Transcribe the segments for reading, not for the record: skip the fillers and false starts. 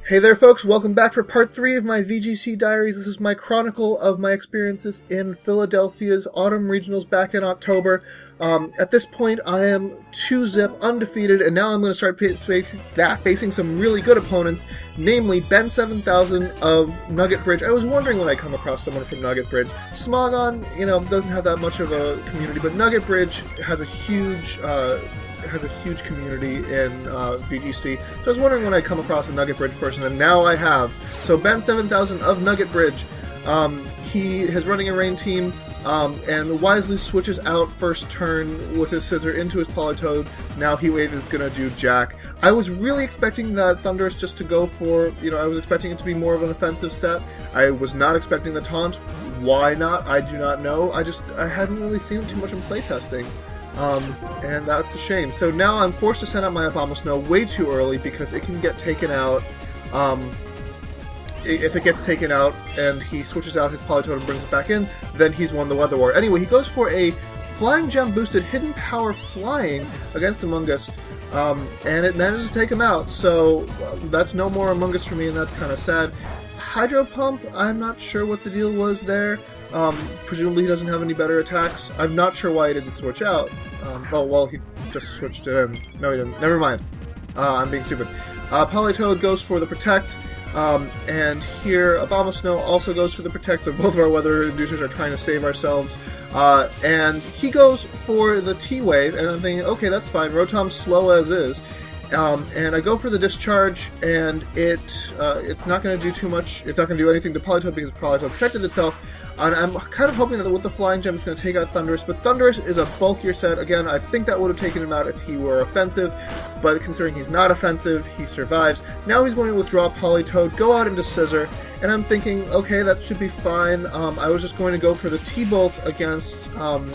Hey there folks, welcome back for part 3 of my VGC Diaries. This is my chronicle of my experiences in Philadelphia's Autumn Regionals back in October. At this point I am 2-zip, undefeated, and now I'm going to start facing some really good opponents, namely Ben 7000 of Nugget Bridge. I was wondering when I come across someone from Nugget Bridge. Smogon, doesn't have that much of a community, but Nugget Bridge has a huge community in VGC, so I was wondering when I'd come across a Nugget Bridge person, and now I have. So Ben 7000 of Nugget Bridge, he is running a rain team, and wisely switches out first turn with his Scizor into his Politoed. Now Heatwave is going to do Jack. I was really expecting that Thundurus just to go for, I was expecting it to be more of an offensive set. I was not expecting the taunt. Why not? I do not know. I hadn't really seen it too much in playtesting. And that's a shame. So now I'm forced to send out my Abomasnow way too early because it can get taken out. If it gets taken out and he switches out his Politoed and brings it back in, then he's won the Weather War. Anyway, he goes for a Flying Gem boosted Hidden Power Flying against Amoonguss, and it manages to take him out. So that's no more Amoonguss for me, and that's kind of sad. Hydro Pump, I'm not sure what the deal was there. Presumably he doesn't have any better attacks. I'm not sure why he didn't switch out. He just switched it in. No, he didn't. Never mind. I'm being stupid. Politoed goes for the Protect, and here Abomasnow also goes for the Protect, so both of our weather inducers are trying to save ourselves. And he goes for the T-Wave, and I'm thinking, okay, that's fine. Rotom's slow as is. And I go for the Discharge, and it's not going to do too much. It's not going to do anything to Politoed because Politoed protected itself. And I'm kind of hoping that with the Flying Gem it's going to take out Thundurus, but Thundurus is a bulkier set. Again, I think that would have taken him out if he were offensive, but considering he's not offensive, he survives. Now he's going to withdraw Politoed, go out into Scizor, and I'm thinking, okay, that should be fine. I was just going to go for the T-Bolt against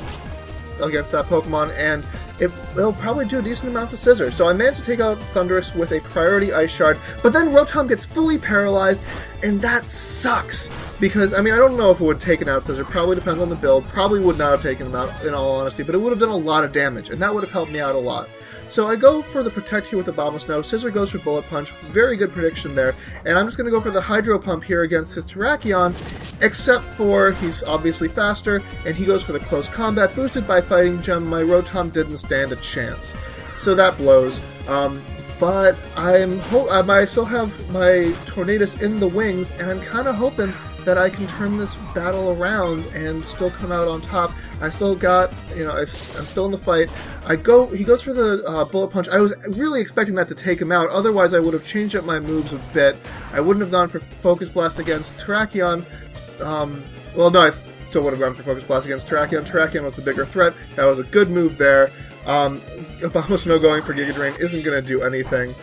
that Pokemon, and it'll probably do a decent amount to Scizor. So I managed to take out Thundurus with a priority Ice Shard, but then Rotom gets fully paralyzed, and that sucks. Because, I don't know if it would have taken out Scizor. Probably depends on the build. Probably would not have taken him out, in all honesty, but it would have done a lot of damage, and that would have helped me out a lot. So I go for the Protect here with Abomasnow. Scizor goes for Bullet Punch. Very good prediction there. And I'm just going to go for the Hydro Pump here against his Terrakion, except for he's obviously faster, and he goes for the Close Combat. Boosted by Fighting Gem, my Rotom didn't stand a chance. So that blows. But I still have my Tornadus in the wings, and I'm kind of hoping that I can turn this battle around and still come out on top. I still got, I'm still in the fight. He goes for the Bullet Punch. I was really expecting that to take him out, otherwise I would have changed up my moves a bit. I wouldn't have gone for Focus Blast against Terrakion. I still would have gone for Focus Blast against Terrakion. Terrakion was the bigger threat. That was a good move there. Abomasnow going for Giga Drain isn't going to do anything.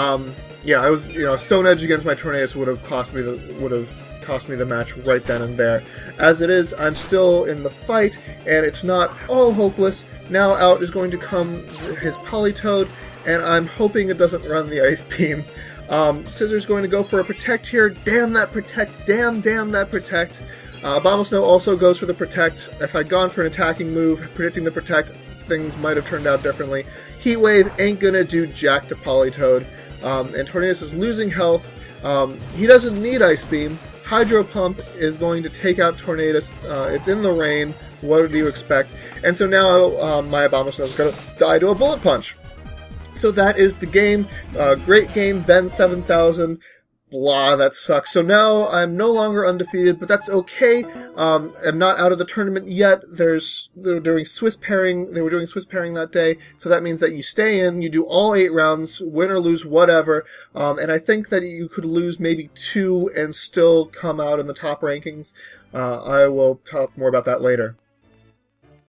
I was, Stone Edge against my Tornadus would have cost me the match right then and there. As it is, I'm still in the fight, and it's not all hopeless. Now out is going to come his Politoed, and I'm hoping it doesn't run the Ice Beam. Scizor's going to go for a Protect here. Damn that Protect. Damn that Protect. Abomasnow also goes for the Protect. If I'd gone for an attacking move, predicting the Protect, things might have turned out differently. Heatwave ain't gonna do jack to Politoed, and Tornadus is losing health. He doesn't need Ice Beam. Hydro Pump is going to take out Tornadus. It's in the rain. What do you expect? And so now my Abomasnow is going to die to a Bullet Punch. So that is the game. Great game, Ben 7000. Blah, that sucks. So now I'm no longer undefeated, but that's okay. I'm not out of the tournament yet. They were doing Swiss pairing that day, so that means that you stay in, you do all 8 rounds, win or lose, whatever. And I think that you could lose maybe 2 and still come out in the top rankings. I will talk more about that later.